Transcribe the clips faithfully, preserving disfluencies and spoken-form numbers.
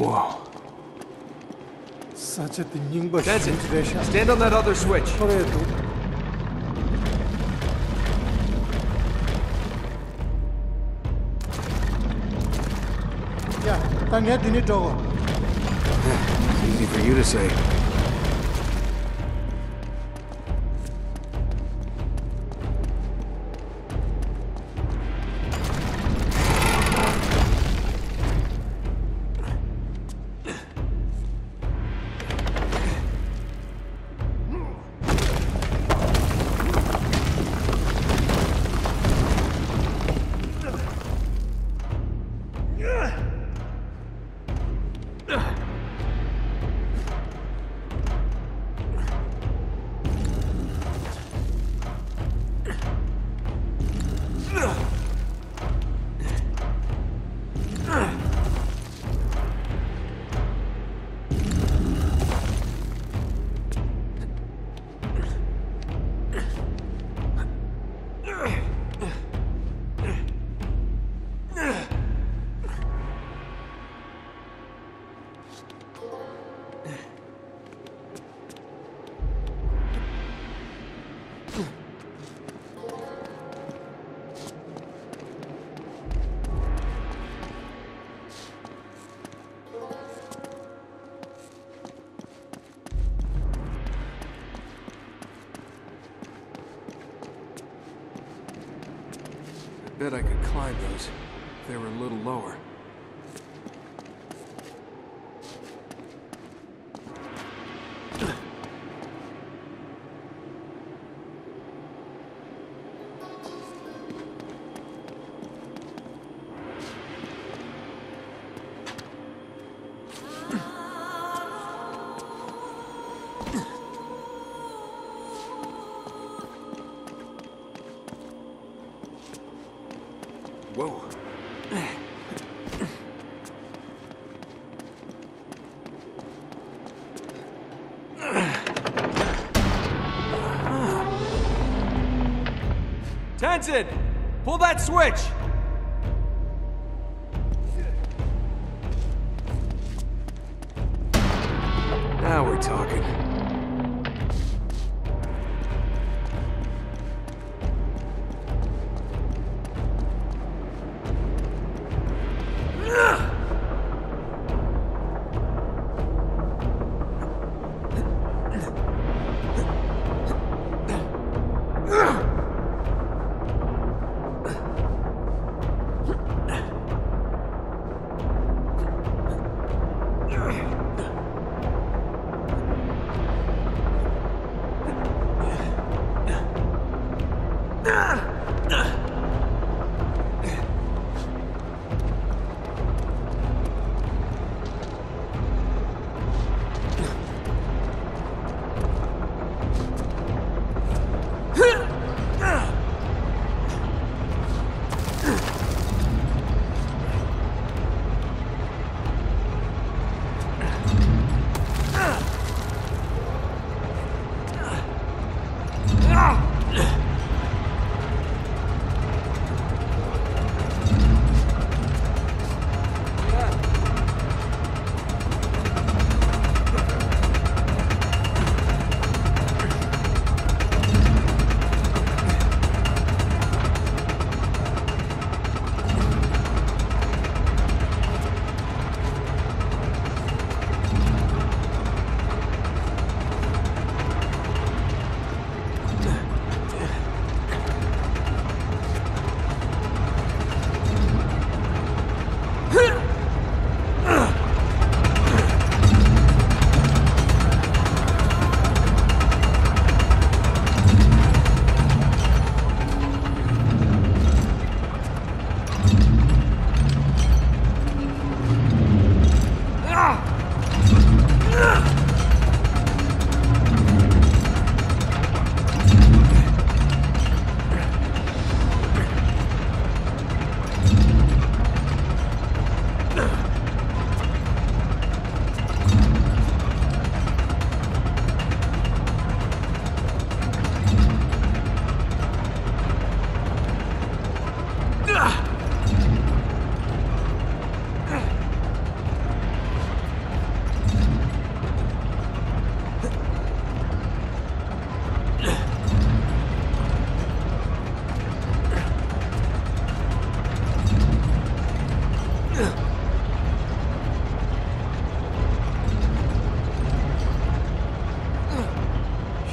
Whoa. Jensen, stand on that other switch. Easy for you to say. I bet I could climb those if they were a little lower. Whoa. Tenzin! Pull that switch! Now we're talking.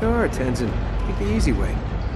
Sure, Tenzin. Take the easy way.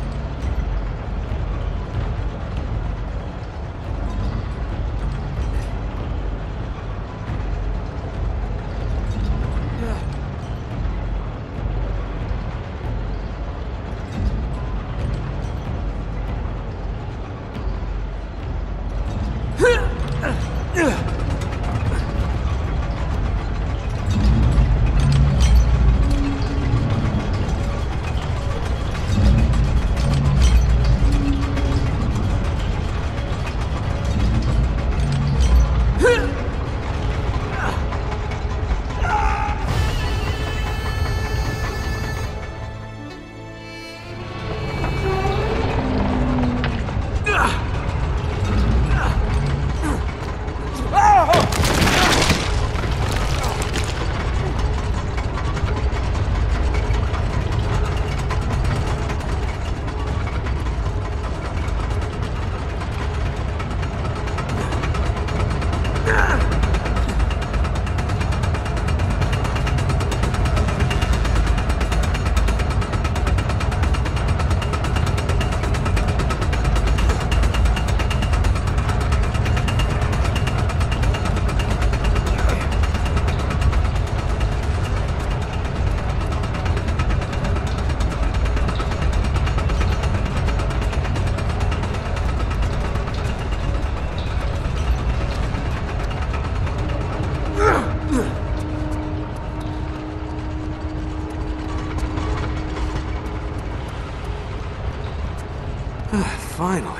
Finally.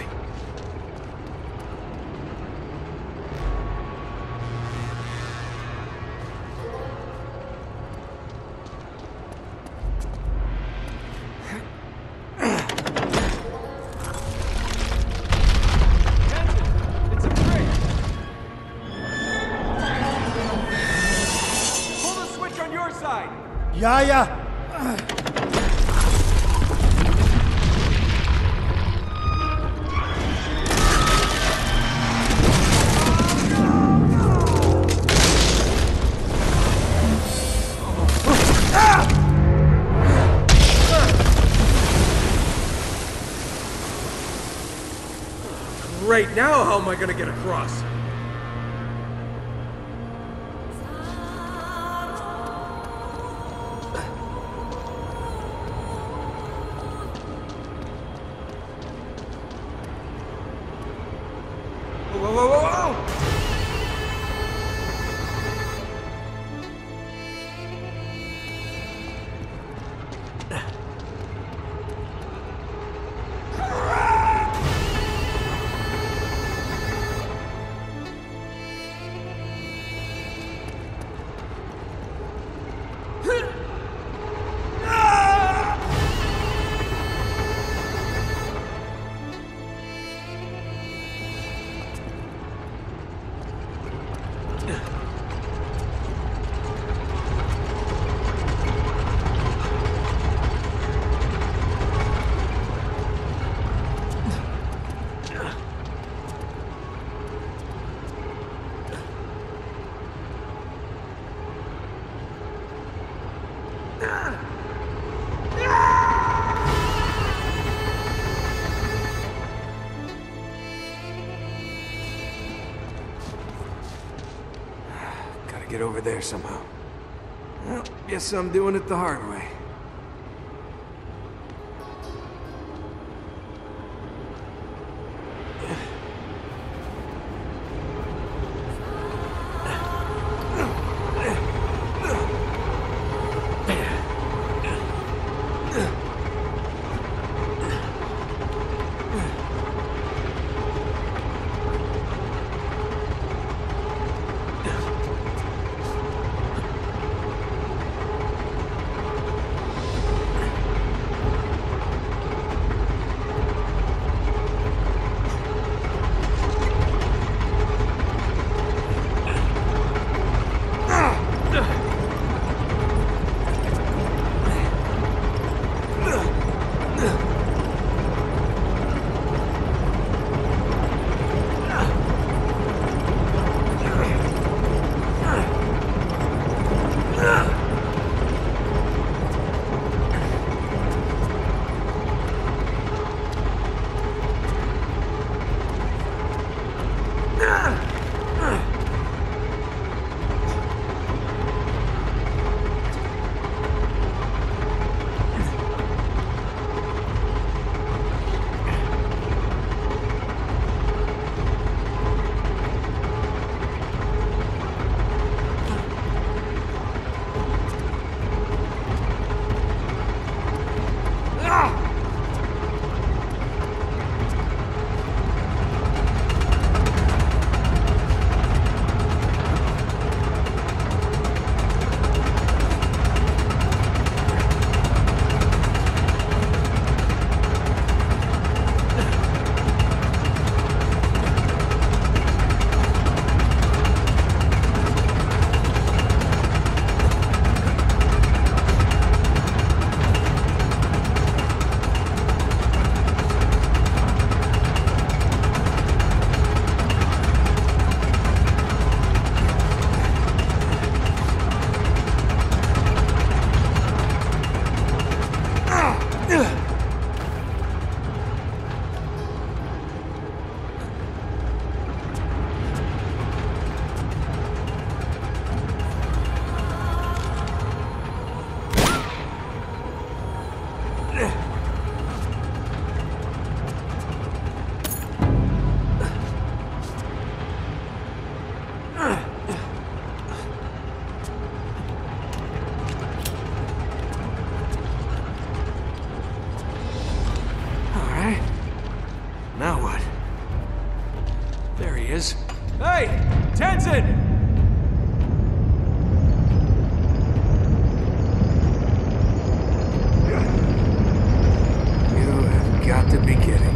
It's a trick! Pull the switch on your side! Yeah, yeah. Right now, how am I gonna get across? Whoa, whoa, whoa, whoa, whoa! Gotta get over there somehow. Well, guess I'm doing it the hard way. Hey! Tenzin! You have got to be kidding.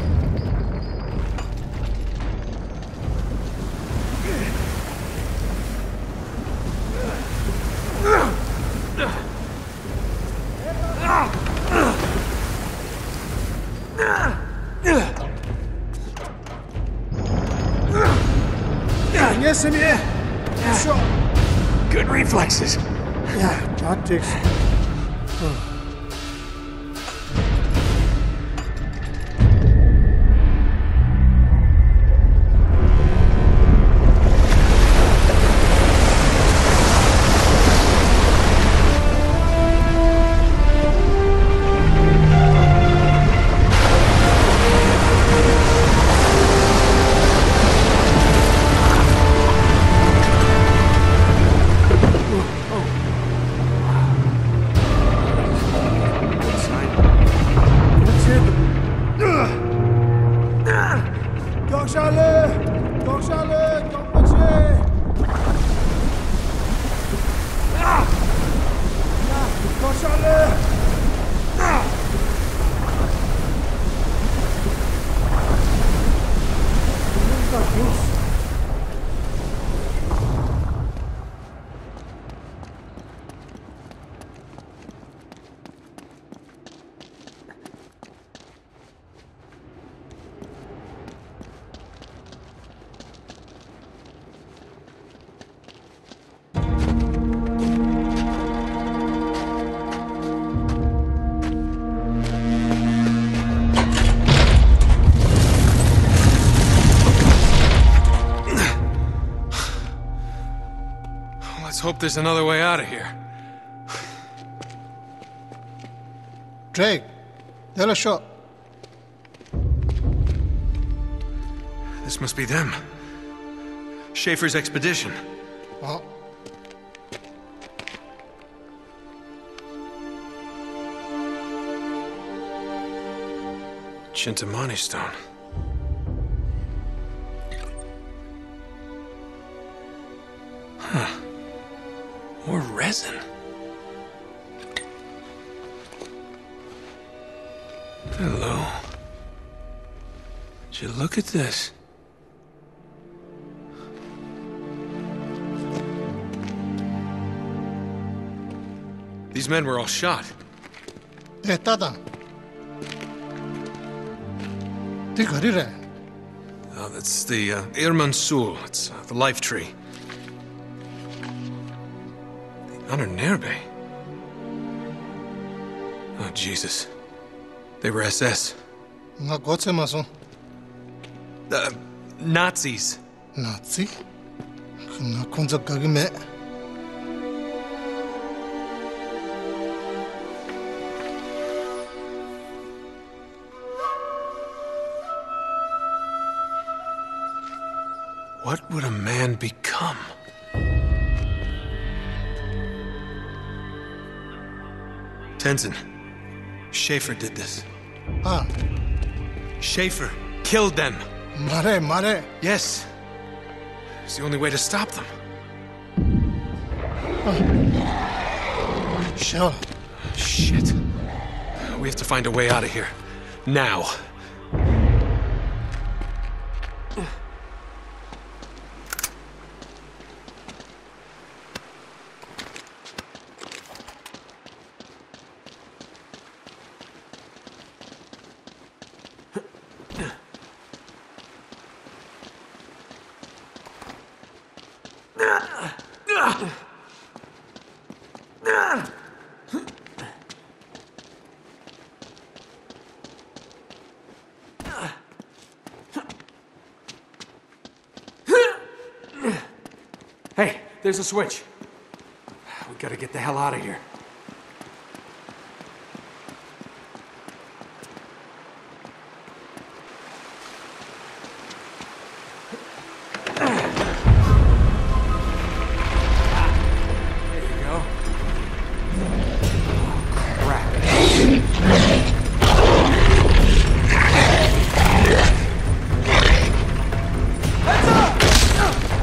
Yes, I'm here. Sure. Good reflexes. Yeah, that takes. Let's hope there's another way out of here. Drake, they're a shot. This must be them. Schaefer's expedition. Oh. Chintamani stone. Huh. More resin. Hello. Would you look at this? These men were all shot. Hey, Tata. Oh, that's the uh, Irman Sul. It's uh, the life tree. The Anernerbe. Oh, Jesus. They were S S. Uh, Uh, Nazis. Nazi? What would a man become? Tenzin, Schaefer did this. Ah, Schaefer killed them. mare, mare. Yes. It's the only way to stop them. Sure. Shit. We have to find a way out of here. Now. Hey, there's a switch. We gotta get the hell out of here. There you go. Oh, crap. Heads up!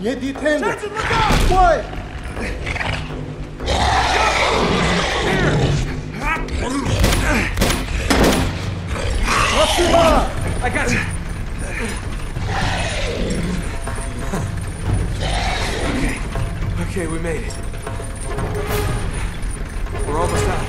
얘 뒤태는 거. Why? I got you. Okay. Okay, we made it. We're almost out.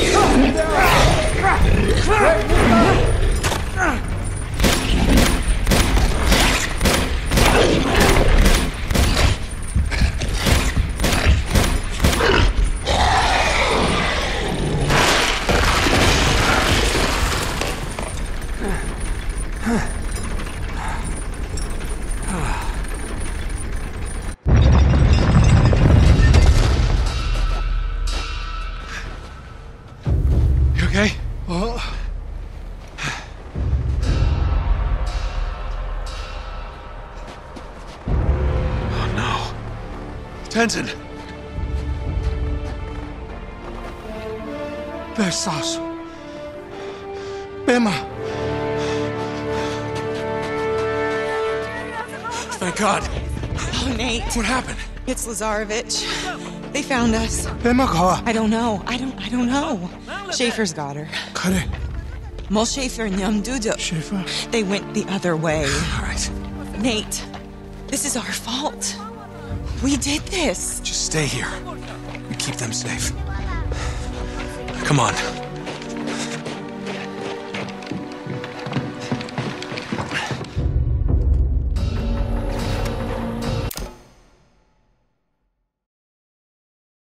You okay? 어? Oh no. Tenzin! 배 쌌어. 배마. Thank God. Oh, Nate. What happened? It's Lazarevich. They found us. 배마가 와. I don't know. I don't I don't know. Schaefer's got her. 그래. Mol Schaefer and Yum Dudu. 셰프. They went the other way. All right. Nate, this is our fault. We did this. Just stay here. You keep them safe. Come on.